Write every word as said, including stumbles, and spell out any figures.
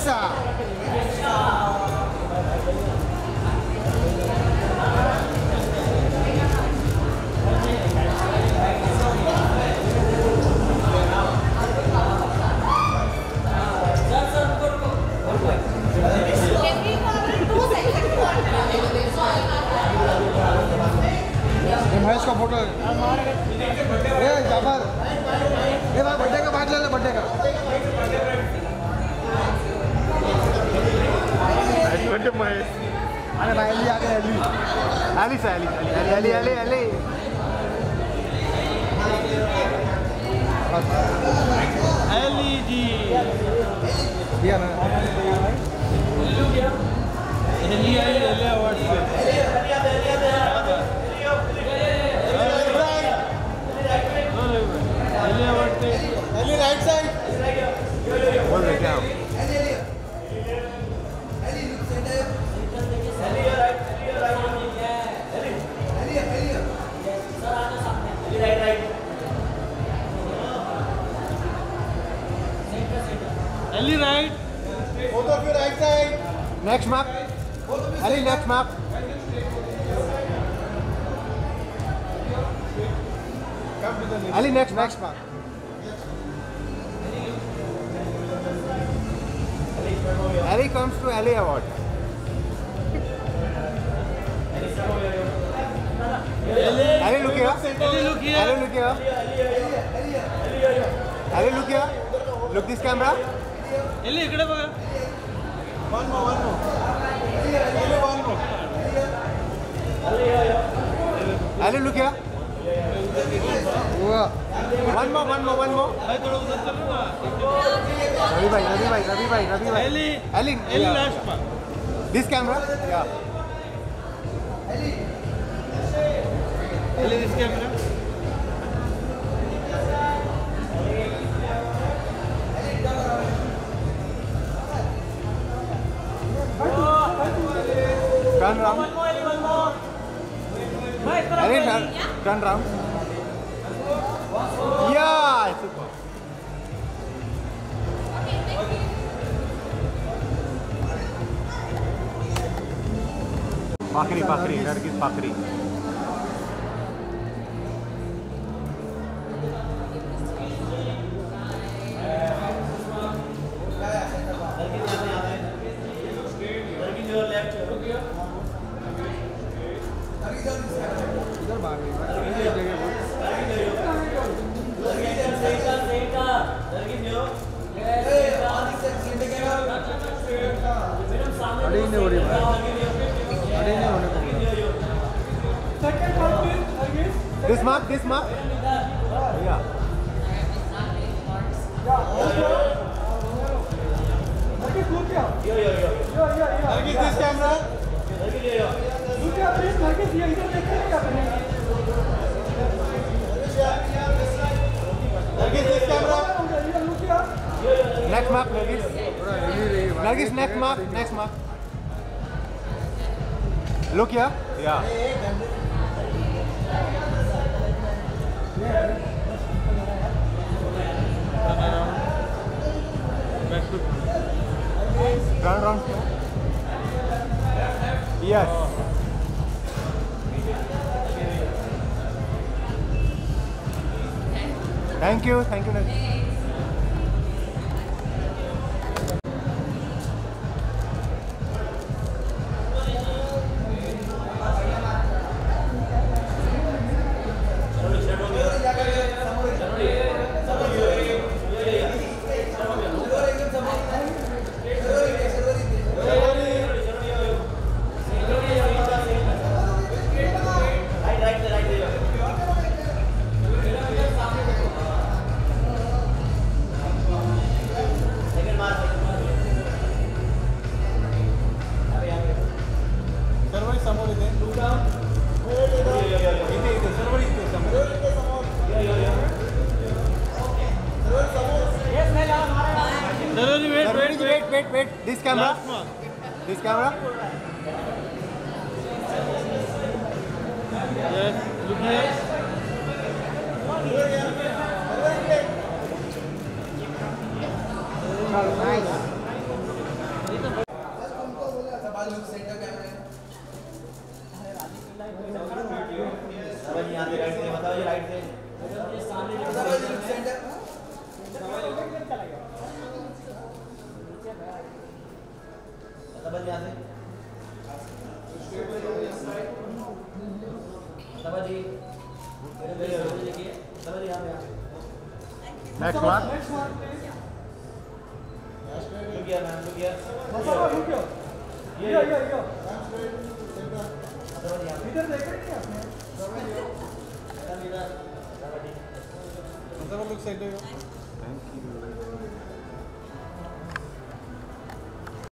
Pizza. Mahesh का photo ए जाफर ए भाई birthday का बात ले ले बर्थडे का बर्थडे महेश अरे भाई एली आ गए एली एली से एली एली एली एली एली जी दिया ना एली एली एली अवार्ड एली राइट साइड बोल रहे क्या एली right both of you right side next mark एली next mark एली next next mark Harry comes to Elle Award. Harry, look here. Harry, look here. Harry, look here. Harry, look here. Look this camera. Elle, ikkade baga. One more, one more. Elle, one more. Harry, look here. One more, one more, one more. भाई थोड़ा उधर चलो ना. रवि भाई, रवि भाई, रवि भाई, रवि भाई. Ellie, Ellie, Ellie last part. This camera? Yeah. Ellie. Ellie, this camera. Turn round. One more, Ellie, one more. Ellie, turn, turn round. Yeah, super. Fakhri, Fakhri, Nargis, Fakhri. This mark, this mark. Yeah. Nargis, look here. Nargis, this camera. Look here, please. Nargis, here. इधर देखिए क्या करना है. Nargis, this camera. Next mark, Nargis. Nargis, next mark, next mark. Look here. Yeah. Turn around. Yes. Thank you. Thank you. Wait, wait. This camera. This camera. Yes. Look here. Nice. समझ यहाँ से right से बताओ ये right से समझ यहाँ से समझ जी समझ यहाँ पे next one look here ma'am look here ये ये ये इधर देख रहे हैं आपने इधर इधर लुक साइड थैंक यू